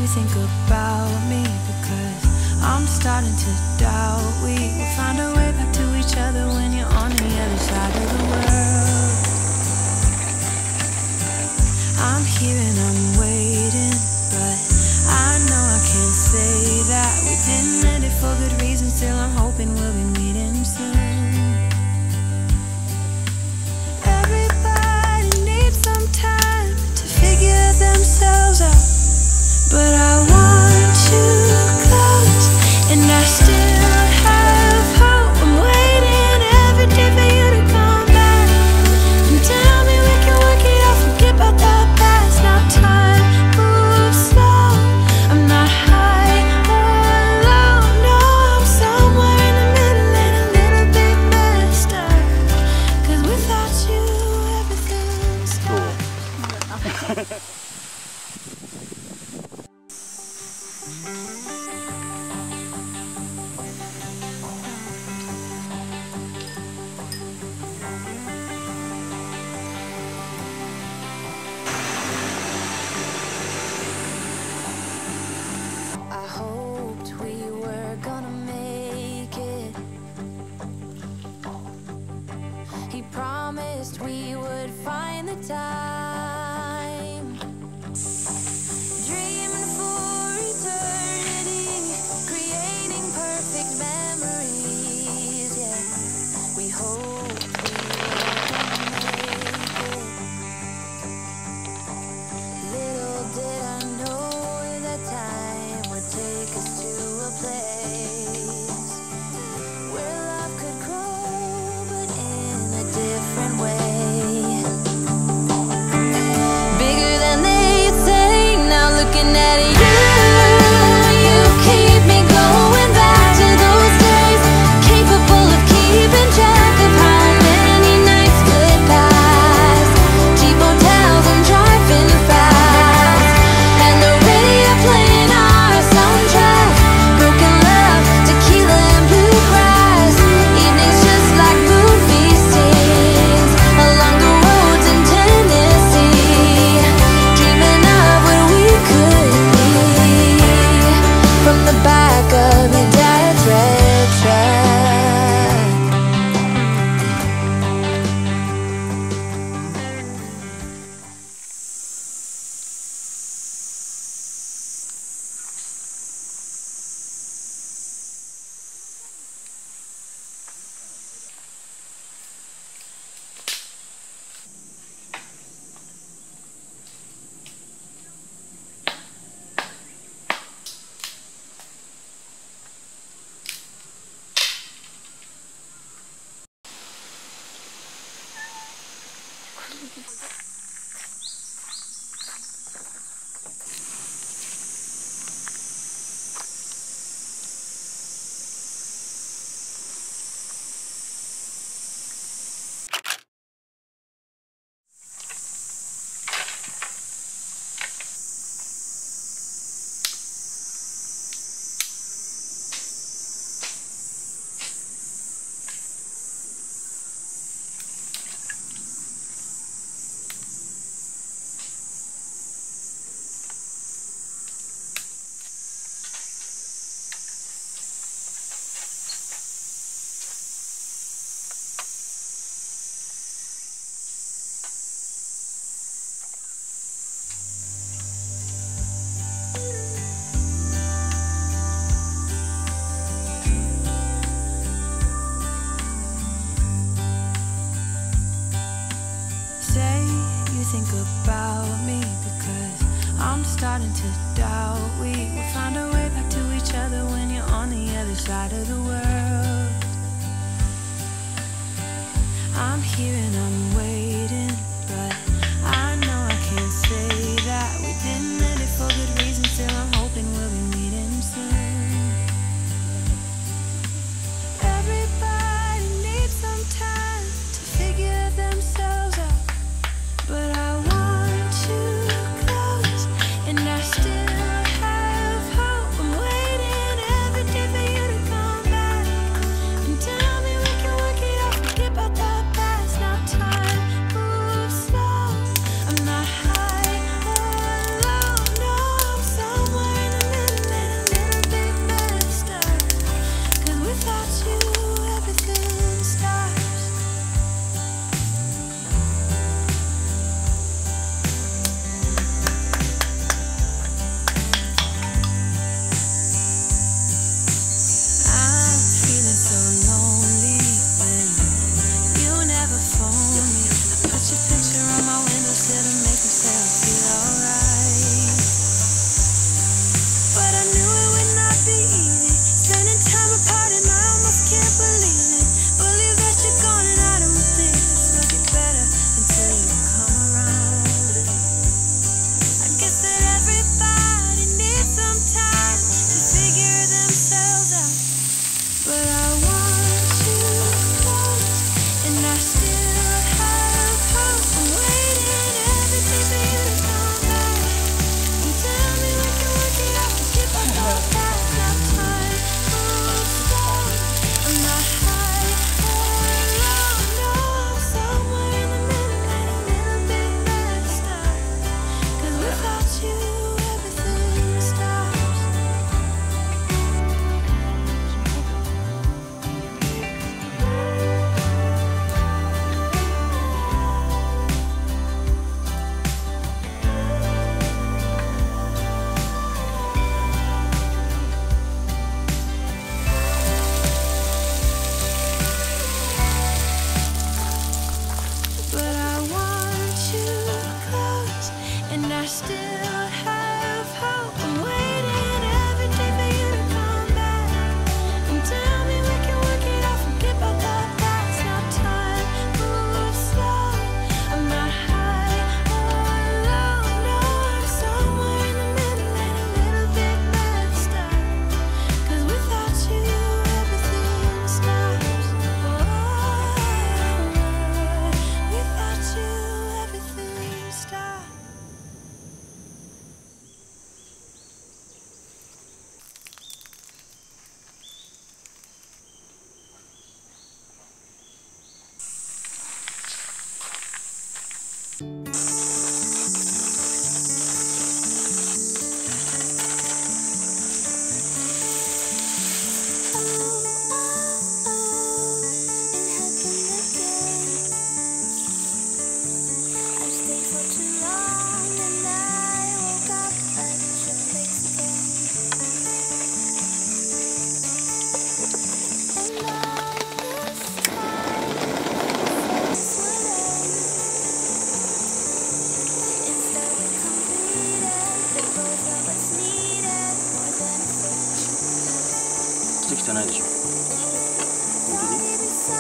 you think about me, because I'm starting to doubt we will find our way back to each other when you're on the other side of the world. I'm here and I'm waiting, but I know I can't say that we didn't end it for good reason. Still I'm hoping we'll be meeting soon. Everybody needs some time to figure themselves out, but I want you close, and I still have hope. I'm waiting every day for you to come back and tell me we can work it out, forget about the past. Now time moves slow, I'm not high or low, no, I'm somewhere in the middle and a little bit messed up, 'cause without you everything stops. I hoped we were gonna make it. He promised we would find the time, dreaming for eternity, creating perfect memories. Yeah, we hoped we were gonna make it. Little did I know that time would take us to a place where love could grow, but in a different way. Bigger than they say, now looking at you, you keep me going back to those days, capable of keeping track of how many nights could pass. Cheap hotels and driving fast, and the radio playing our soundtrack. Broken love, tequila and bluegrass. Evenings just like movie scenes along the roads in Tennessee. Dreaming of what we could be from the back of your dad's red truck. Say you think about me, because I'm starting to doubt we will find our way back to each other when you're on the other side of the world. I'm here and I'm waiting, but I know I can't say that we didn't end it for good reason. Still I'm hoping we'll be meeting soon. Everybody needs some time to figure themselves out, but I want you close, and I still have hope. I'm waiting every day for you to come back and tell me we can work it out, forget about the past. Now time できてないでしょ。本当に？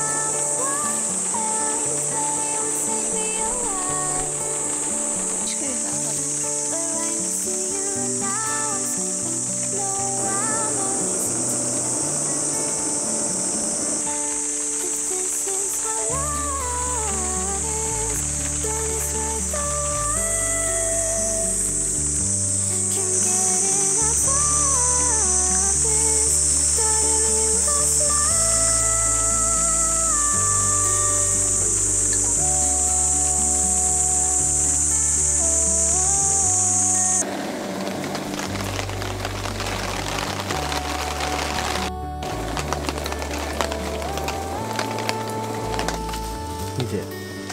見て。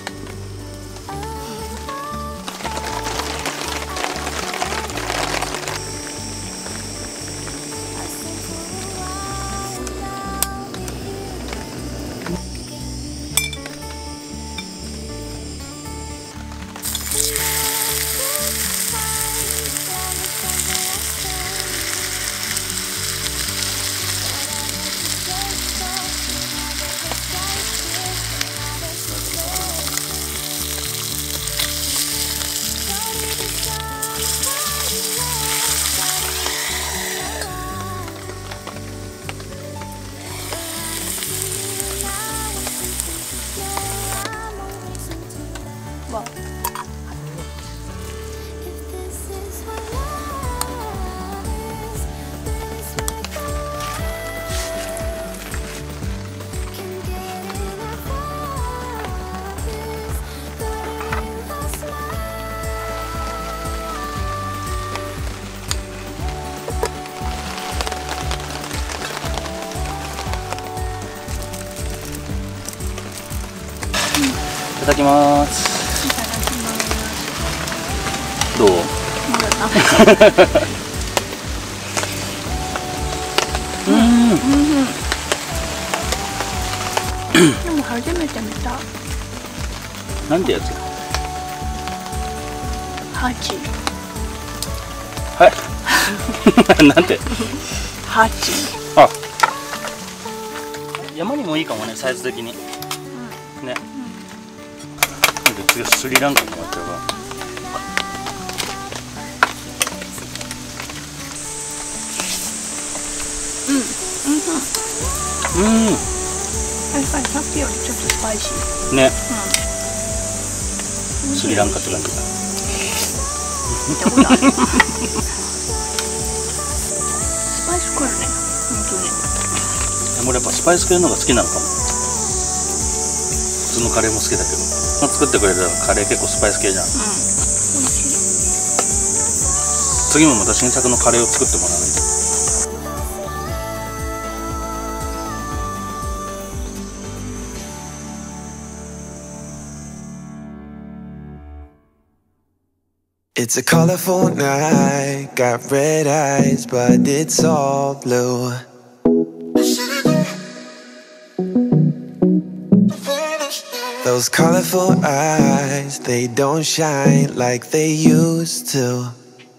いただきます。どう？ でも初めて見た。 なんてやつ？ ハチ。 はい。なんて？ ハチ。 あ。山にもいいかもね、サイズ的に。ね。次はスリランカになっちゃうから。 やっぱりさっきよりちょっとスパイシー。 ね。スリランカって感じだ。 見たことある。スパイスくるね。本当に。 俺やっぱスパイス系の方が好きなのかも。普通のカレーも好きだけど。作ってくれるカレー結構スパイス系じゃん。次もまた新作のカレーを作ってもらわないと。 It's a colorful night, got red eyes, but it's all blue. Those colorful eyes, they don't shine like they used to.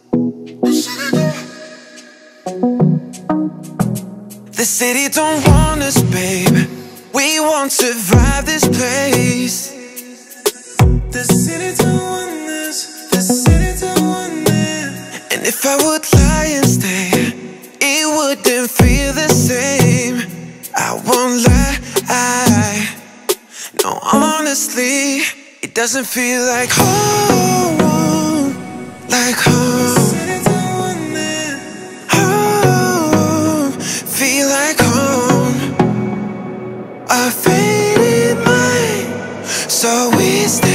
The city don't want us, babe. We won't survive this place. The city don't want us. The city don't want it. And if I would lie and stay, it wouldn't feel the same. I won't lie. No, honestly, it doesn't feel like home. Like home. Home. Feel like home. A faded mind. So we stay.